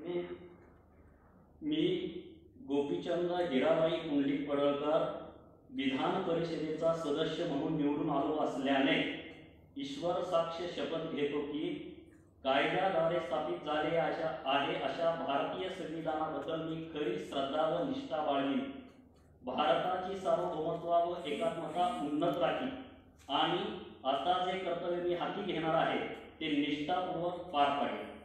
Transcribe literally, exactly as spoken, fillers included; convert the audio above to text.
मी मी गोपीचंद हिराबाई पुंडलिक पडळकर विधान परिषदेचा सदस्य म्हणून निवडून आलो असल्याने ईश्वर साक्ष शपथ घेतो की कायद्याद्वारे स्थापित झाले अशा आहे अशा भारतीय संविधानाबद्दल मी खरी श्रद्धा व निष्ठा बाळगीन, भारताची सार्वभौमत्व व एकात्मता उन्नत राखी आणि आता जे कर्तव्य मी हाती घेणार आहे ते निष्ठापूर्वक पार पाडेल।